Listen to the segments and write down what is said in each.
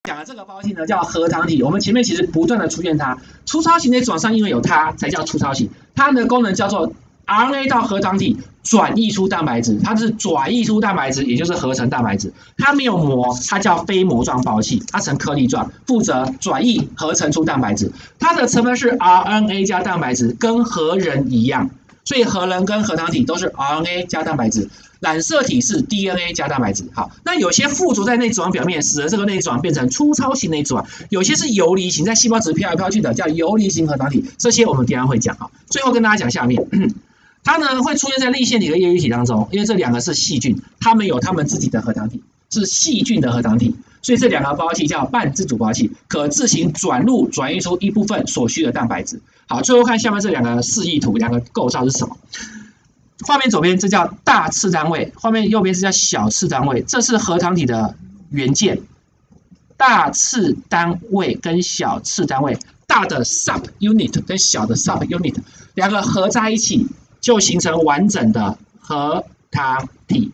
讲的这个包系呢叫核糖体，我们前面其实不断的出现它，粗糙型的转上因为有它才叫粗糙型，它的功能叫做 RNA 到核糖体转译出蛋白质，它是转译出蛋白质，也就是合成蛋白质，它没有膜，它叫非膜状包器，它呈颗粒状，负责转译合成出蛋白质，它的成分是 RNA 加蛋白质，跟核仁一样。所以核仁跟核糖体都是 RNA 加蛋白质，染色体是 DNA 加蛋白质。好，那有些附着在内质网表面，使得这个内质网变成粗糙型内质网；有些是游离型，在细胞质飘来飘去的，叫游离型核糖体。这些我们等一下会讲。好，最后跟大家讲下面，它呢会出现在粒线体和叶绿体当中，因为这两个是细菌，它们有它们自己的核糖体，是细菌的核糖体。所以这两个包器叫半自主包器，可自行转译出一部分所需的蛋白质。好，最后看下面这两个示意图，两个构造是什么？画面左边这叫大次单位，画面右边是叫小次单位，这是核糖体的元件。大次单位跟小次单位，大的 sub unit 跟小的 sub unit 两个合在一起，就形成完整的核糖体。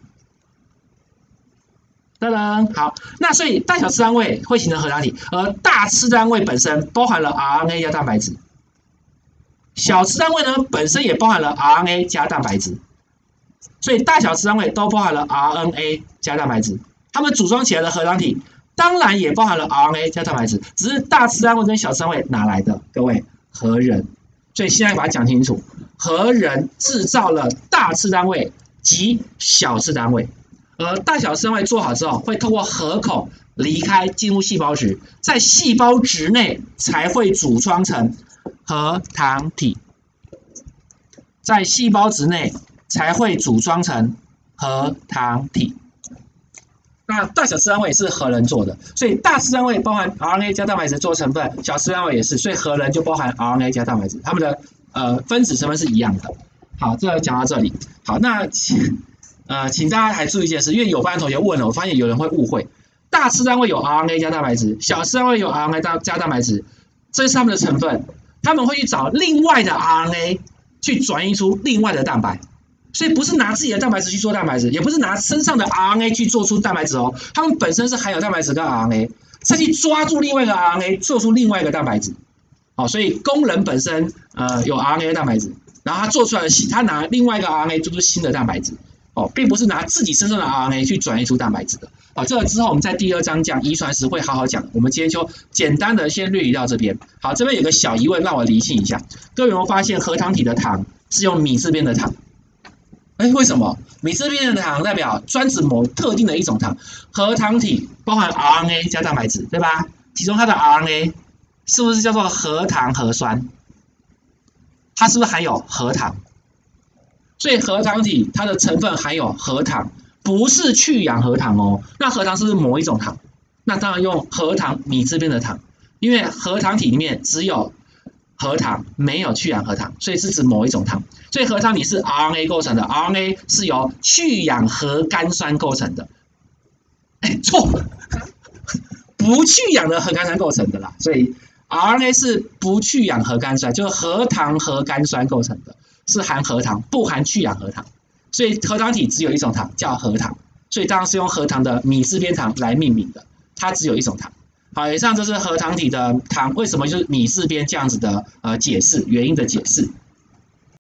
噔噔，好，那所以大小次单位会形成核糖体，而大次单位本身包含了 RNA 加蛋白质，小次单位呢本身也包含了 RNA 加蛋白质，所以大小次单位都包含了 RNA 加蛋白质，它们组装起来的核糖体当然也包含了 RNA 加蛋白质，只是大次单位跟小次单位哪来的？各位，核仁。所以现在把它讲清楚，核仁制造了大次单位及小次单位。而大小次单位做好之后，会透过核孔离开，进入细胞质，在细胞质内才会组装成核糖体，在细胞质内才会组装成核糖体。那大小次单位是核仁做的，所以大次单位包含 RNA 加蛋白质做成分，小次单位也是，所以核仁就包含 RNA 加蛋白质，它们的分子成分是一样的。好，这个讲到这里。好，那请大家还注意一件事，因为有班同学问了，我发现有人会误会，大次单位有 RNA 加蛋白质，小次单位有 RNA 加蛋白质，这是它们的成分，他们会去找另外的 RNA 去转移出另外的蛋白，所以不是拿自己的蛋白质去做蛋白质，也不是拿身上的 RNA 去做出蛋白质哦，它们本身是含有蛋白质跟 RNA， 再去抓住另外一个 RNA 做出另外一个蛋白质。好，所以工人本身有 RNA 蛋白质，然后他做出来的他拿另外一个 RNA 做出新的蛋白质。并不是拿自己身上的 RNA 去转移出蛋白质的。好，这个之后我们在第2章讲遗传时会好好讲。我们今天就简单的先略移到这边。好，这边有个小疑问，让我厘清一下。各位有没有发现核糖体的糖是用米字边的糖？为什么？米字边的糖代表专指某特定的一种糖。核糖体包含 RNA 加蛋白质，对吧？其中它的 RNA 是不是叫做核糖核酸？它是不是含有核糖？所以核糖体它的成分含有核糖，不是去氧核糖哦。那核糖是不是某一种糖？那当然用核糖米字边的糖，因为核糖体里面只有核糖，没有去氧核糖，所以是指某一种糖。所以核糖体是 RNA 构成的 ，RNA 是由去氧核苷酸构成的。错，不去氧的核苷酸构成的啦。所以 RNA 是不去氧核苷酸，就是核糖核苷酸构成的。是含核糖，不含去氧核糖，所以核糖体只有一种糖，叫核糖，所以当然是用核糖的米字边糖来命名的，它只有一种糖。好，以上这是核糖体的糖为什么就是米字边这样子的解释，原因的解释。